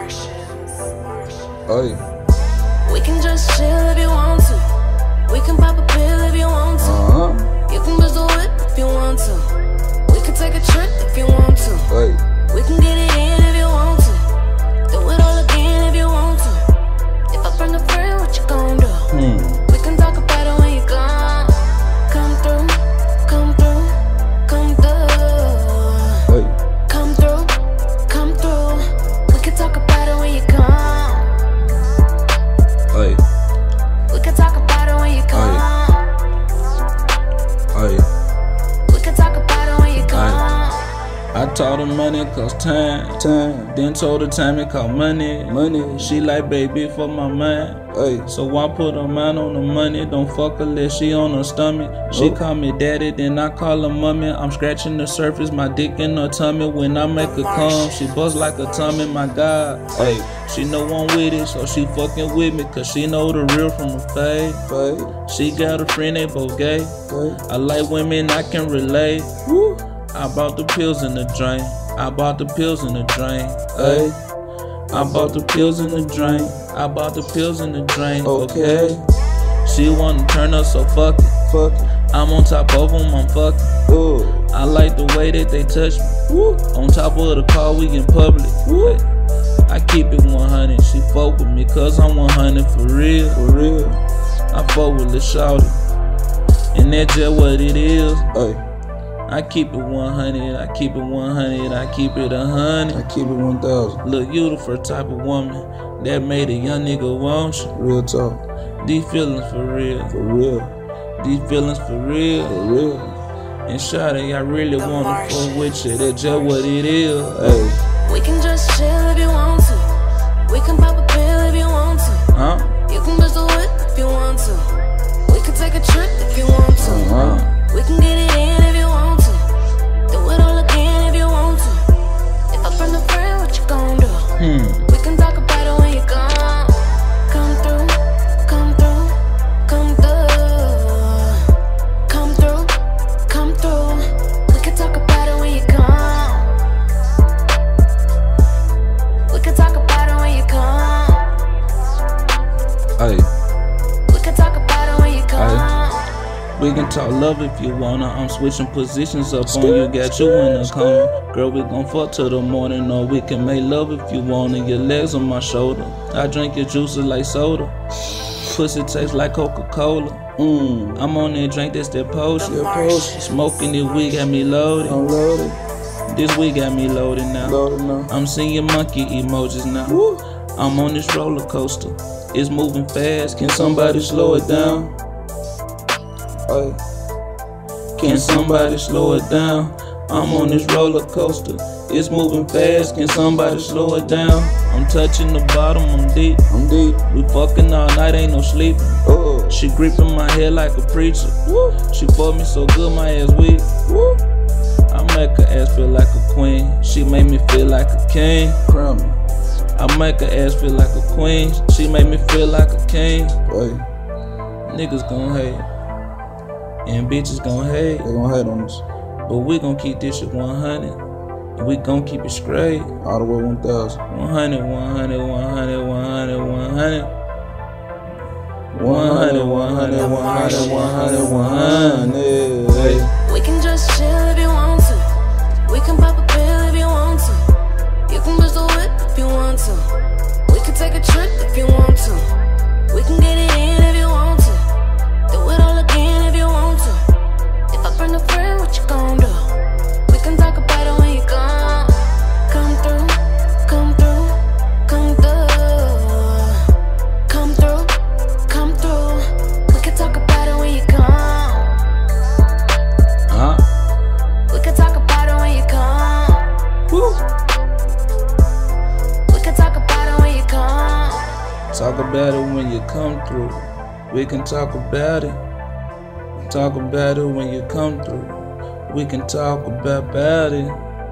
Hey. We can just chill if you want to. We can pop a pill if you want to. You can bust the whip if you want to. We can take a trip if you want to. Hey. We can get it in if you want to. Do it all again if you want to. If I bring a friend, what you gon' do? We can talk about it when you gone. Come through, come through, come through. Hey. Come through, come through. We can talk about it when you come. Hey. We can talk about it when you come. Hey. We can talk about it when you come. I told her money cost time. Then told her time it cost money. She like, baby, for my mind. Hey. So I put her mind on the money. Don't fuck her unless she on her stomach. She call me daddy, then I call her mommy. I'm scratching the surface, my dick in her tummy. When I make her come, she buzz like a tummy, my God. Hey. She know I'm with it, so she fucking with me. Cause she know the real from the fake. She got a friend, they both gay. I like women, I can relate. Woo. I bought the pills in the drain. I bought the pills in the drain. Hey. I bought the pills in the drain. I bought the pills in the drain. Okay. She wanna turn up, so fuck it. I'm on top of them, I'm fucking. I like the way that they touch me. Woo. On top of the car, we in public. Woo. I keep it 100. She fuck with me cause I'm 100 for real. I fuck with the shawty, and that's just what it is. Hey. I keep it 100, I keep it 100, I keep it 100. I keep it 1,000. Look, you the first type of woman that made a young nigga want you. Real talk. These feelings for real. For real. These feelings for real. For real. And shawty, I really wanna fuck with you. That's just what it is. Hey. We can just chill if you want to. We can pop a pill if you want to. You can bust the whip if you want to. We can take a trip if you want to. We can get it in if you want to. Do it all again if you want to. If I bring a friend, what you gon' do? We can talk about it when you come. Come through, come through, come through. Come through, come through. We can talk about it when you come. We can talk about it when you come. Hey. We can talk about it when you come. We can talk love if you wanna. I'm switching positions up on you, got you in the corner. Girl, we gon' fuck till the morning, or we can make love if you wanna. Your legs on my shoulder, I drink your juices like soda. Pussy tastes like Coca-Cola. I'm on that drink, that's that potion. Smoking this weed got me loaded. I'm loaded. This weed got me loaded now. Loaded now. I'm seeing monkey emojis now. Woo. I'm on this roller coaster. It's moving fast. Can somebody slow it down? Hey. Can somebody slow it down? I'm on this roller coaster. It's moving fast. Can somebody slow it down? I'm touching the bottom. I'm deep. I'm deep. We fucking all night. Ain't no sleeping. She gripping my head like a preacher. Woo. She fucked me so good, my ass weak. Woo. I make her ass feel like a queen. She make me feel like a king. Crown me. I make her ass feel like a queen. She make me feel like a king. Hey. Niggas gon' hate, and bitches gon' hate. They gon' hate on us. But we gon' keep this shit 100. And we gon' keep it straight. All the way 1,000. 100, 100, 100, 100, 100. 100, 100, 100, 100, 100. Hey. We can just chill if you want to. We can pop a pill if you want to. You can bust the whip if you want to. We can take a trip if you want to. We can get it in if you want to. Do it all again if you want to. If I bring a friend, what you gon' do? We can talk about it when you come. Come through, come through, come through. Come through, come through. We can talk about it when you come. We can talk about it when you come. Woo. We can talk about it when you come. Talk about it when you come through. We can talk about it. Talk about it when you come through. We can talk about it.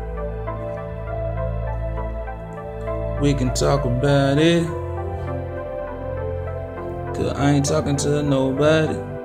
We can talk about it. Cause I ain't talking to nobody.